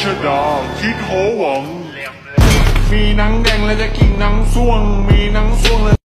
ชดาคิดโหวังมีหนังแดงแล้วจะกินหนังส่วงมีหนังส่วง